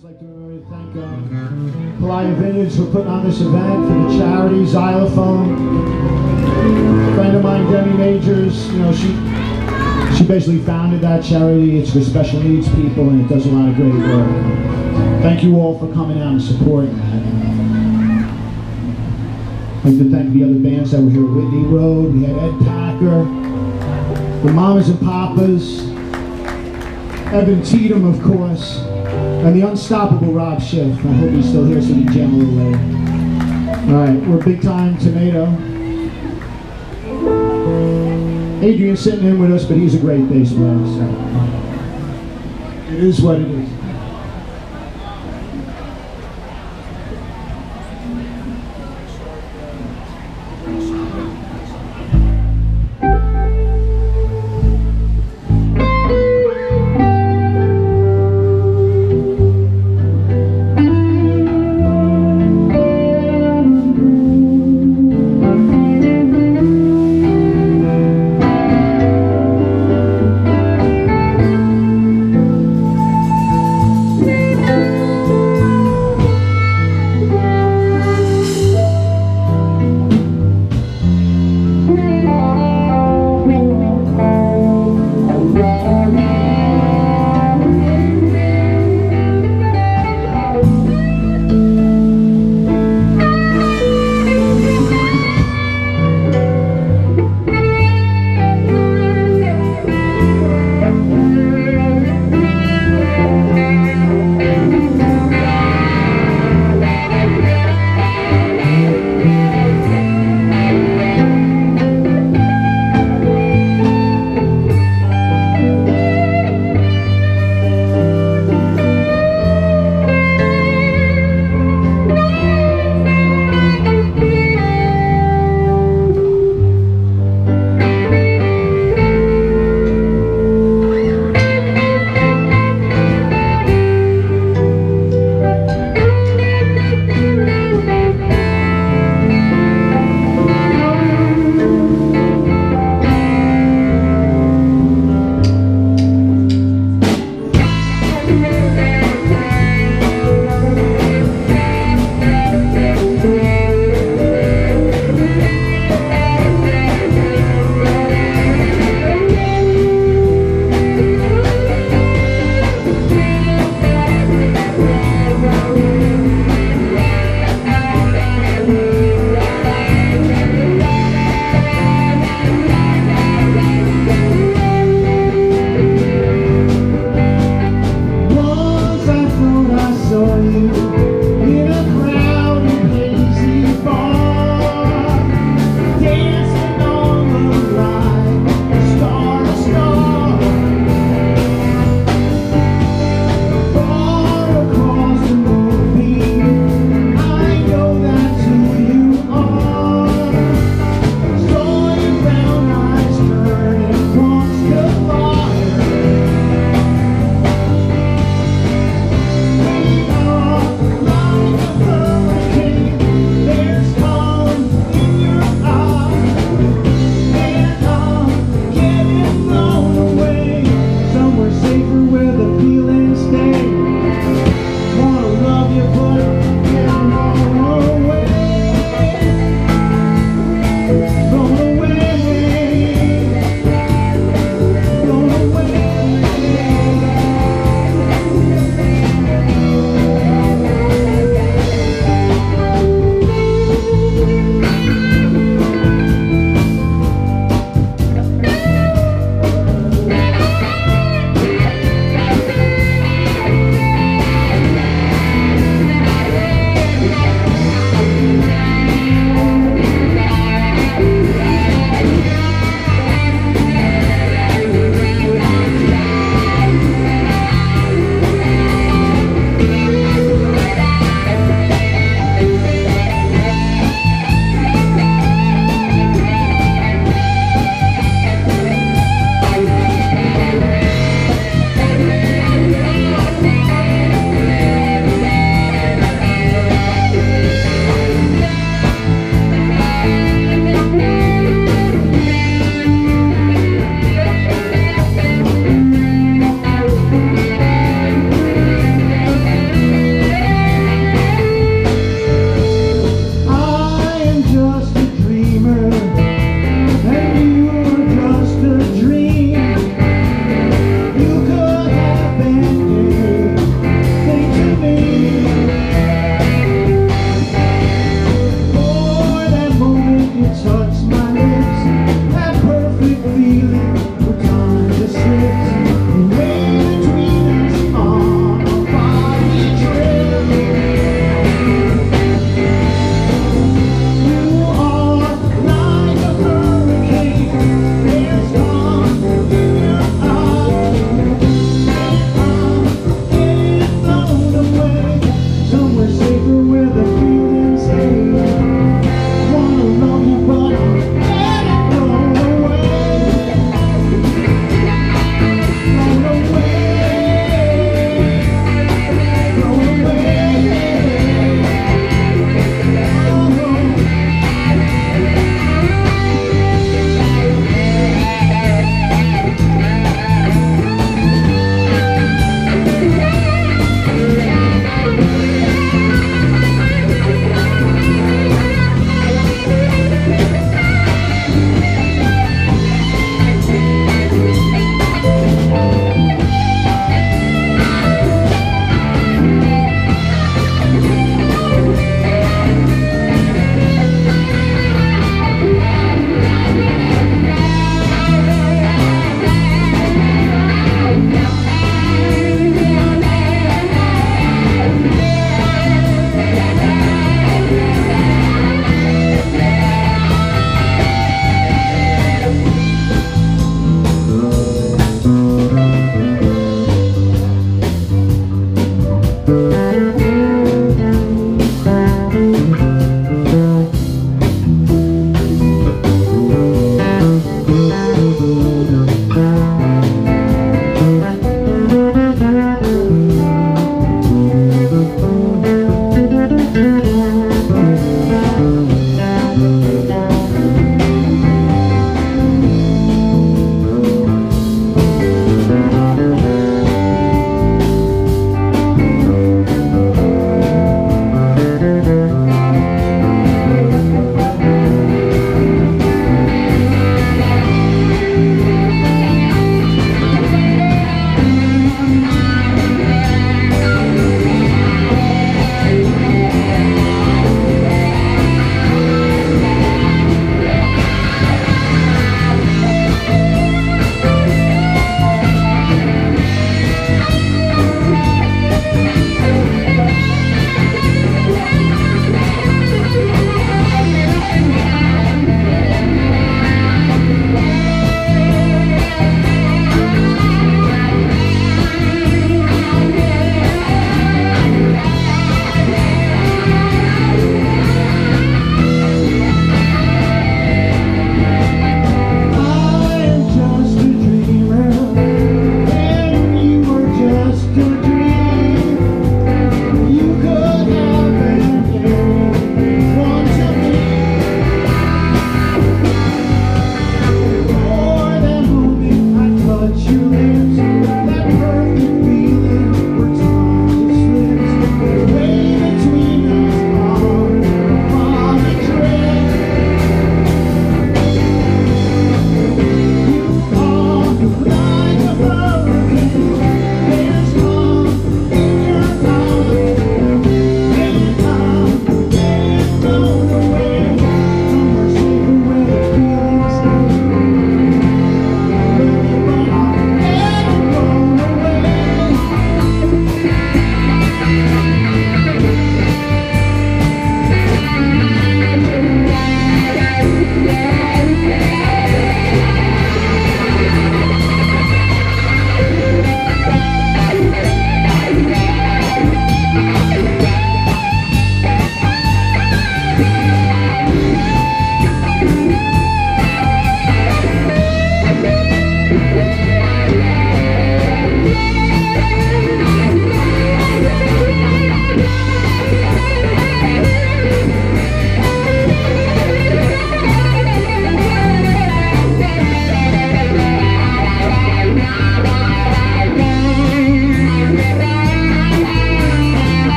just like to thank Playa Vineyards for putting on this event, for the charity, Xylophone. A friend of mine, Demi Majors, you know, she basically founded that charity. It's for special needs people, and it does a lot of great work. Thank you all for coming out and supporting that. I'd like to thank the other bands that were here at Whitney Road. We had Ed Packer, the Mamas and Papas, Evan Tatum, of course, and the unstoppable Rob Schiff. I hope he's still here so we can jam a little later. All right, we're Big Time Tomato. Adrian's sitting in with us, but he's a great bass player, so it is what it is.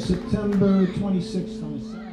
September 26th on a Saturday.